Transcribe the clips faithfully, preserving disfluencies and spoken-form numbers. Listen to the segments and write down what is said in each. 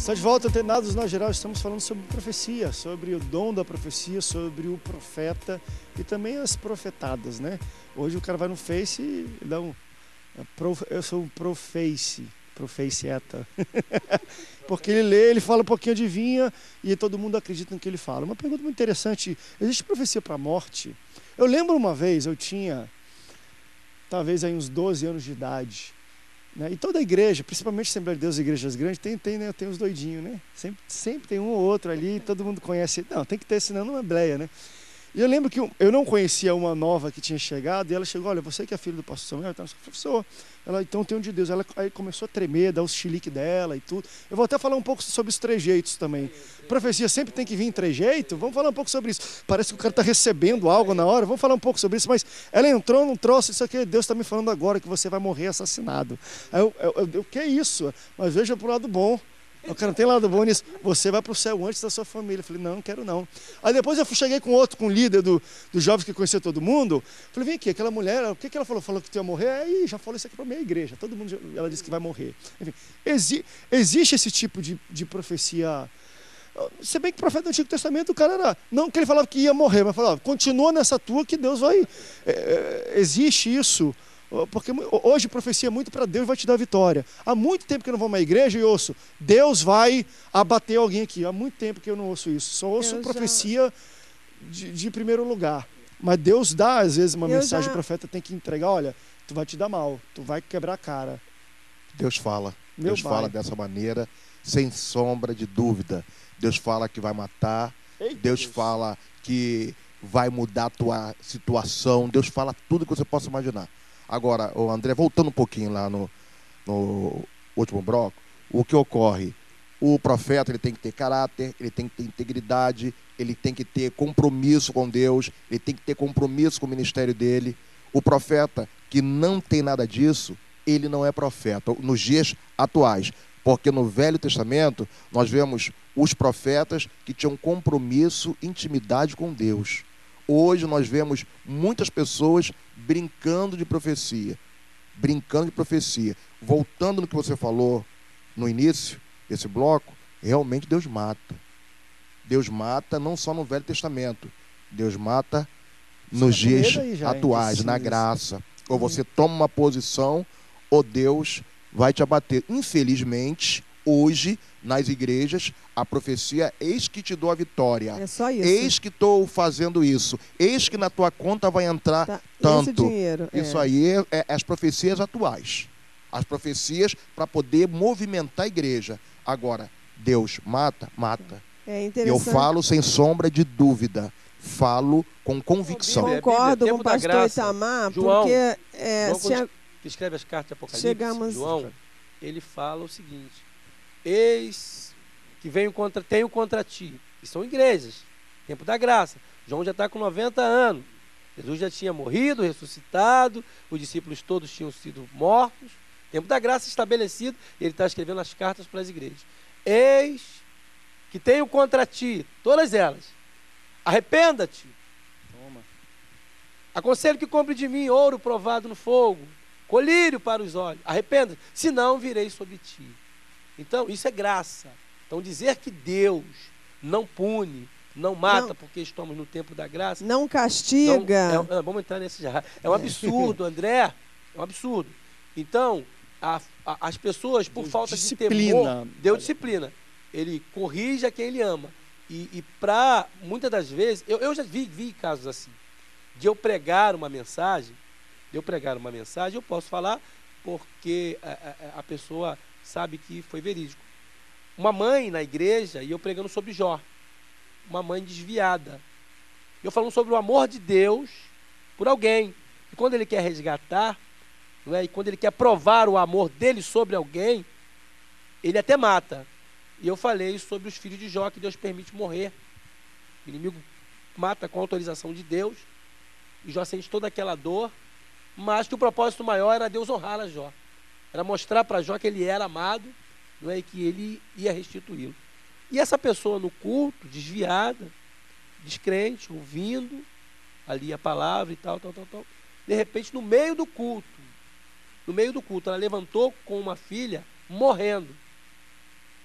Está de volta, antenados na geral, estamos falando sobre profecia, sobre o dom da profecia, sobre o profeta e também as profetadas, né? Hoje o cara vai no Face e dá um... Eu sou um proface, profecieta. Porque ele lê, ele fala um pouquinho, adivinha, e todo mundo acredita no que ele fala. Uma pergunta muito interessante, existe profecia para a morte? Eu lembro uma vez, eu tinha, talvez aí uns doze anos de idade, né? E toda a igreja, principalmente Assembleia de Deus e igrejas grandes, tem, tem, né? Tem os doidinhos, né? Sempre, sempre tem um ou outro ali, todo mundo conhece. Não, tem que ter, senão não é bleia, né? E eu lembro que eu não conhecia uma nova que tinha chegado, e ela chegou, olha, você que é filho do pastor Samuel? Então, eu falei, professor, ela, então tem um de Deus. Ela aí começou a tremer, dar os chiliques dela e tudo. Eu vou até falar um pouco sobre os trejeitos também. Profecia sempre tem que vir em trejeito? Vamos falar um pouco sobre isso. Parece que o cara está recebendo algo na hora, vamos falar um pouco sobre isso, mas ela entrou num troço, isso aqui, Deus está me falando agora que você vai morrer assassinado. Aí eu, eu, eu, eu que é isso? Mas veja pro lado bom. O cara não tem lado bom nisso. Você vai para o céu antes da sua família. Eu falei, não, não quero não. Aí depois eu cheguei com outro, com o líder do, dos jovens que conhecia todo mundo. Falei, vem aqui, aquela mulher, o que, que ela falou? Falou que tu ia morrer. Aí já falou isso aqui para a minha igreja. Todo mundo, ela disse que vai morrer. Enfim, exi, existe esse tipo de, de profecia. Se bem que o profeta do Antigo Testamento, o cara era, não que ele falava que ia morrer, mas falava, continua nessa tua que Deus vai... É, é, existe isso. Porque hoje profecia é muito para Deus vai te dar vitória. Há muito tempo que eu não vou a uma igreja e ouço, Deus vai abater alguém aqui. Há muito tempo que eu não ouço isso. Só ouço eu profecia já... de, de primeiro lugar. Mas Deus dá, às vezes, uma eu mensagem, já... o profeta tem que entregar, olha, tu vai te dar mal, tu vai quebrar a cara. Deus fala. Meu Deus pai. fala dessa maneira, sem sombra de dúvida. Deus fala que vai matar. Eita, Deus, Deus fala que vai mudar a tua situação. Deus fala tudo que você possa imaginar. Agora, o André, voltando um pouquinho lá no, no último bloco, o que ocorre? O profeta ele tem que ter caráter, ele tem que ter integridade, ele tem que ter compromisso com Deus, ele tem que ter compromisso com o ministério dele. O profeta que não tem nada disso, ele não é profeta, nos dias atuais. Porque no Velho Testamento, nós vemos os profetas que tinham compromisso, intimidade com Deus. Hoje nós vemos muitas pessoas brincando de profecia, brincando de profecia. Voltando no que você falou no início desse bloco, realmente Deus mata. Deus mata não só no Velho Testamento, Deus mata nos dias atuais, na graça. Ou você toma uma posição, ou Deus vai te abater. Infelizmente, hoje, nas igrejas, a profecia, eis que te dou a vitória. É só isso. Eis que estou fazendo isso. Eis que na tua conta vai entrar tá. tanto. Esse dinheiro, isso é. aí é, é as profecias atuais. As profecias para poder movimentar a igreja. Agora, Deus mata? Mata. É interessante. Eu falo sem sombra de dúvida. Falo com convicção. Bíblia, Concordo Bíblia, com o pastor Itamar, João, porque... É, João, se... que escreve as cartas de Apocalipse, Chegamos... João, ele fala o seguinte: eis que venho contra, tenho contra ti. E são igrejas, tempo da graça. João já está com noventa anos. Jesus já tinha morrido, ressuscitado, os discípulos todos tinham sido mortos. Tempo da graça estabelecido, e ele está escrevendo as cartas para as igrejas. Eis que tenho contra ti, todas elas. Arrependa-te. Toma. Aconselho que compre de mim ouro provado no fogo, colírio para os olhos. Arrependa-te, senão virei sobre ti. Então, isso é graça. Então, dizer que Deus não pune, não mata, não, porque estamos no tempo da graça... Não castiga. Não, é, vamos entrar nesse já. É um absurdo, André. É um absurdo. Então, a, a, as pessoas, por Deus falta disciplina. de temor... Deus disciplina. Ele corrige a quem ele ama. E, e para, muitas das vezes... Eu, eu já vi, vi casos assim. De eu pregar uma mensagem... De eu pregar uma mensagem, eu posso falar porque a, a, a pessoa sabe que foi verídico. Uma mãe na igreja, e eu pregando sobre Jó. Uma mãe desviada. Eu falando sobre o amor de Deus por alguém. E quando ele quer resgatar, não é? E quando ele quer provar o amor dele sobre alguém, ele até mata. E eu falei sobre os filhos de Jó, que Deus permite morrer. O inimigo mata com autorização de Deus. E Jó sente toda aquela dor. Mas que o propósito maior era Deus honrar a Jó. Era mostrar para Jó que ele era amado, não é? E que ele ia restituí-lo. E essa pessoa no culto, desviada, descrente, ouvindo ali a palavra e tal, tal, tal, tal. De repente, no meio do culto, no meio do culto, ela levantou com uma filha morrendo.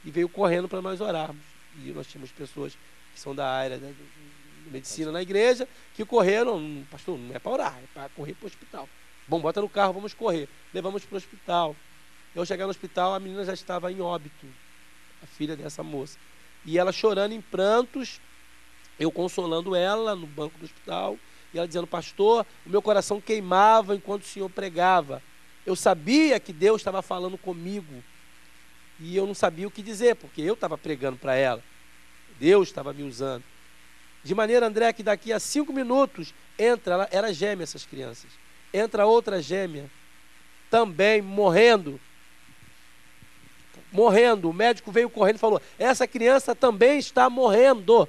e veio correndo para nós orarmos. E nós tínhamos pessoas que são da área da medicina na igreja, que correram, pastor, não é para orar, é para correr para o hospital. Bom, bota no carro, vamos correr. Levamos para o hospital. Eu cheguei no hospital, a menina já estava em óbito, a filha dessa moça. E ela chorando em prantos, eu consolando ela no banco do hospital, e ela dizendo, pastor, o meu coração queimava enquanto o senhor pregava. Eu sabia que Deus estava falando comigo, e eu não sabia o que dizer, porque eu estava pregando para ela. Deus estava me usando. De maneira, André, que daqui a cinco minutos, entra, ela, era gêmea essas crianças, entra outra gêmea, também morrendo. Morrendo. O médico veio correndo e falou, essa criança também está morrendo.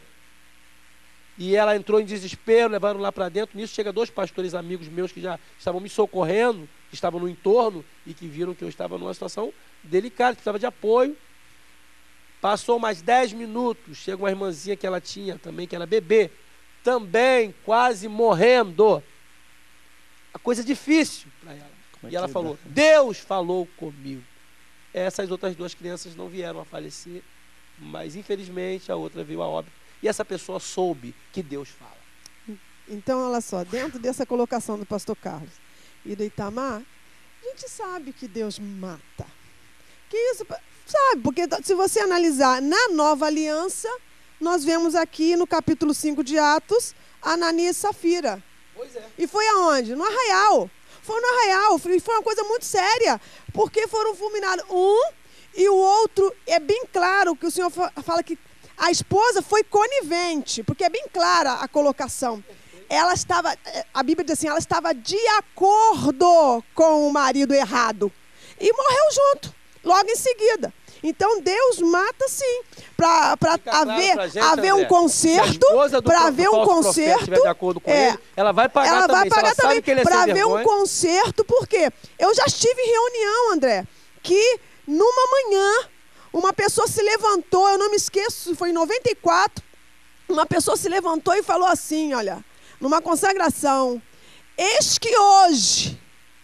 E ela entrou em desespero, levaram lá para dentro. Nisso chega dois pastores amigos meus que já estavam me socorrendo, que estavam no entorno e que viram que eu estava numa situação delicada, precisava de apoio. Passou mais dez minutos, chega uma irmãzinha que ela tinha também, que era bebê, também quase morrendo. A coisa difícil para ela. É e ela falou, Deus falou comigo. Essas outras duas crianças não vieram a falecer, mas infelizmente a outra veio a óbito. E essa pessoa soube que Deus fala. Então, olha só, dentro dessa colocação do pastor Carlos e do Itamar, a gente sabe que Deus mata. Que isso, sabe, porque se você analisar na nova aliança, nós vemos aqui no capítulo cinco de Atos, Ananias e Safira. Pois é. E foi aonde? No arraial. Foi no arraial, foi uma coisa muito séria, porque foram fulminados um e o outro, é bem claro que o Senhor fala que a esposa foi conivente, porque é bem clara a colocação. Ela estava, a Bíblia diz assim, ela estava de acordo com o marido errado e morreu junto, logo em seguida. Então Deus mata sim, para haver, claro gente, haver um conserto, para haver um conserto, de acordo com é, ele, ela vai pagar ela também, vai pagar também para haver vergonha. um conserto, porque eu já estive em reunião, André, que numa manhã uma pessoa se levantou, eu não me esqueço, foi em noventa e quatro, uma pessoa se levantou e falou assim, olha, numa consagração, eis que hoje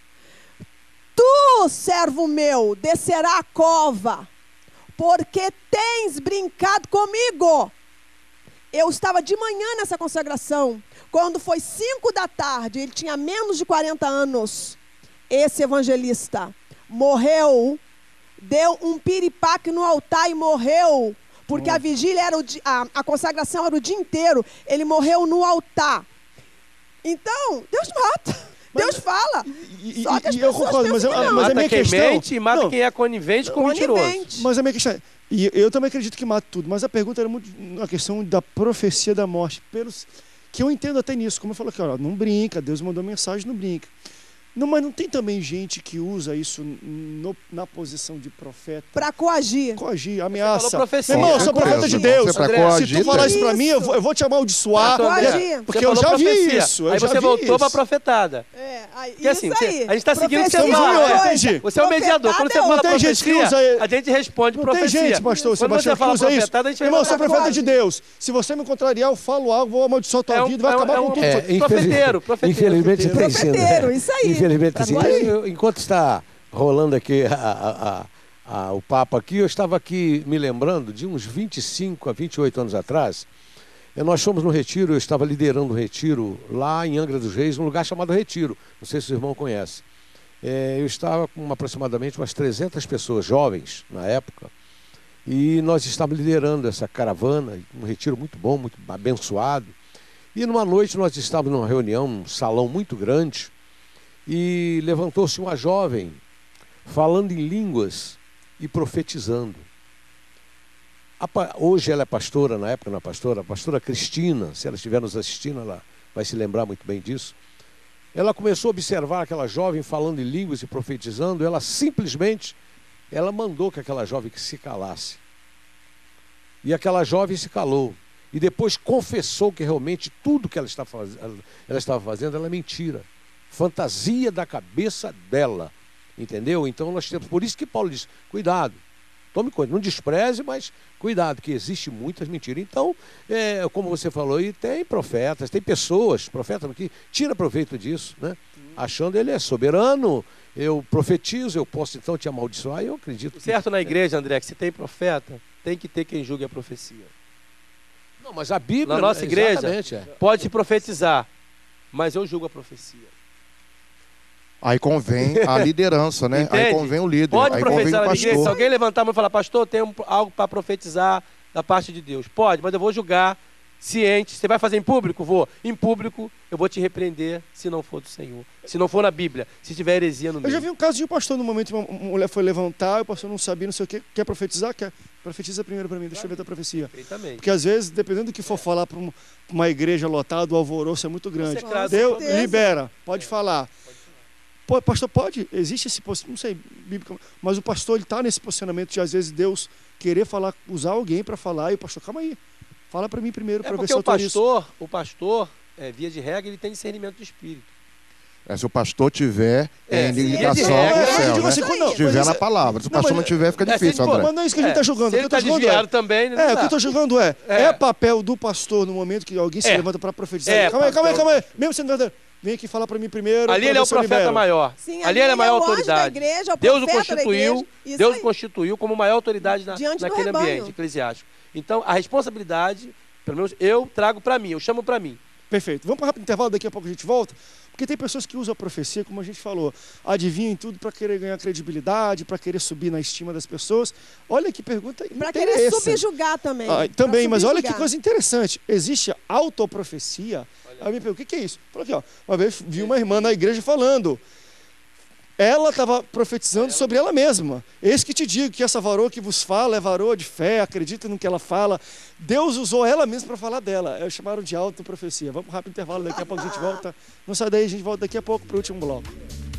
tu, servo meu, descerá a cova, porque tens brincado comigo. Eu estava de manhã nessa consagração, quando foi cinco da tarde, ele tinha menos de quarenta anos, esse evangelista morreu, deu um piripaque no altar e morreu, porque hum. a vigília era o dia, a, a consagração era o dia inteiro, ele morreu no altar. Então, Deus mata. Mas, Deus fala. E, Só que as e eu concordo, mas, eu, mas mata a minha quem questão... mente e mata não, quem é conivente com mentiroso. Mas a minha questão... E eu também acredito que mata tudo, mas a pergunta era muito uma questão da profecia da morte, pelos que eu entendo até nisso, como eu falo aqui, ó, não brinca, Deus mandou mensagem, não brinca. Não, mas não tem também gente que usa isso no, na posição de profeta? Para coagir. Coagir, ameaça. Profecia. Irmão, eu sou profeta de Deus. André, se tu falar isso para mim, eu vou, eu vou te amaldiçoar. Coagir. Porque eu já profecia. vi isso. Eu aí já você vi voltou para isso. profetada. É, aí, porque assim, isso aí. a gente está seguindo o que você Estamos fala. é. Entendi. Você é o mediador. Quando você é fala tem gente que profecia, usa... a gente responde não profecia. Tem gente, pastor, Quando Sebastião, você fala que usa isso. profetada, a gente Irmão, eu sou vai profeta de Deus. Se você me contrariar, eu falo algo, vou amaldiçoar a tua vida, vai acabar com tudo. Profeteiro, profeteiro. Infelizmente tem sido. Profeteiro, isso aí. Infelizmente tem sido. Enquanto está rolando aqui a, a, a, a, o papo aqui, eu estava aqui me lembrando de uns vinte e cinco a vinte e oito anos atrás. Nós fomos no retiro, eu estava liderando um retiro lá em Angra dos Reis, num lugar chamado Retiro. Não sei se o irmão conhece. É, eu estava com aproximadamente umas trezentas pessoas, jovens na época, e nós estávamos liderando essa caravana, um retiro muito bom, muito abençoado. E numa noite nós estávamos numa reunião, num salão muito grande, e levantou-se uma jovem falando em línguas e profetizando. A, hoje ela é pastora, na época não é pastora, a pastora Cristina, se ela estiver nos assistindo, ela vai se lembrar muito bem disso. Ela começou a observar aquela jovem falando em línguas e profetizando, ela simplesmente, ela mandou que aquela jovem se calasse. E aquela jovem se calou. E depois confessou que realmente tudo que ela estava fazendo, ela estava fazendo era mentira. Fantasia da cabeça dela. Entendeu? Então nós temos, por isso que Paulo diz, cuidado, tome conta, não despreze, mas cuidado, que existe muitas mentiras. Então, é, como você falou, e tem profetas, tem pessoas, profetas que tiram proveito disso, né? Achando ele é soberano eu profetizo, eu posso então te amaldiçoar, e eu acredito que... Certo na igreja, André, que se tem profeta, tem que ter quem julgue a profecia. Não, mas a Bíblia... Na nossa igreja, é. pode se profetizar, mas eu julgo a profecia. Aí convém a liderança, né? Entende? Aí convém o líder, Pode aí convém profetizar o na igreja. Se pastor. alguém levantar a mão e falar, pastor, tem um- algo para profetizar da parte de Deus. Pode, mas eu vou julgar ciente. Você vai fazer em público? Vou. Em público, eu vou te repreender se não for do Senhor. Se não for na Bíblia. Se tiver heresia no Eu meio. já vi um caso de um pastor, no momento uma uma mulher foi levantar, o pastor não sabia, não sei o que, quer profetizar? Quer? Profetiza primeiro para mim, deixa eu ver a tua profecia. Perfeitamente. Porque às vezes, dependendo do que for falar para uma, pra uma igreja lotada, o alvoroço é muito grande. Você traz- Deus, Com certeza. libera, pode falar. Pô, pastor, pode, existe esse posicionamento, não sei, bíblico, mas o pastor ele está nesse posicionamento de às vezes Deus querer falar, usar alguém para falar, e o pastor, calma aí, fala para mim primeiro, É para ver porque se eu o autorizo. pastor, o pastor, é, via de regra, ele tem discernimento do espírito. É, se o pastor tiver É, em sim, ligação de com regra, o é, céu, eu digo né? assim, quando- não, Se tiver mas na isso- palavra. Se o Não, pastor mas- não tiver, fica É, difícil, se ele for- André. Mas não é isso que a gente está julgando. Se O ele que eu está tô julgando desviado é, também, não é, o dá. que eu estou julgando é, é, É. papel do pastor no momento que alguém se É. levanta para profetizar. É, calma aí, calma aí, papel- calma aí, mesmo sendo verdadeiro, vem aqui falar para mim primeiro. Ali pra ele é ver o se eu profeta libero. maior. Sim, ali ele é a maior o anjo da autoridade. igreja, é o Deus o profeta da constituiu, igreja. Isso Deus aí. o constituiu como maior autoridade na, Diante do naquele rebanho. ambiente eclesiástico. Então, a responsabilidade, pelo menos eu trago para mim, eu chamo para mim. Perfeito. Vamos para um rápido intervalo, daqui a pouco a gente volta. Porque tem pessoas que usam a profecia, como a gente falou, adivinham tudo para querer ganhar credibilidade, para querer subir na estima das pessoas. Olha que pergunta Para querer interessante. subjugar também. Ah, também, Pra mas olha que subjugar. coisa interessante. Existe a autoprofecia. Aí me pergunta, o que, que é isso? Falou aqui, ó. Uma vez vi uma irmã na igreja falando. Ela estava profetizando sobre ela mesma. Eis que te digo que essa varoa que vos fala é varoa de fé, acredita no que ela fala. Deus usou ela mesma para falar dela. É, chamaram de autoprofecia. Vamos para um rápido intervalo, daqui a pouco a gente volta. Não sai daí, a gente volta daqui a pouco para o último bloco.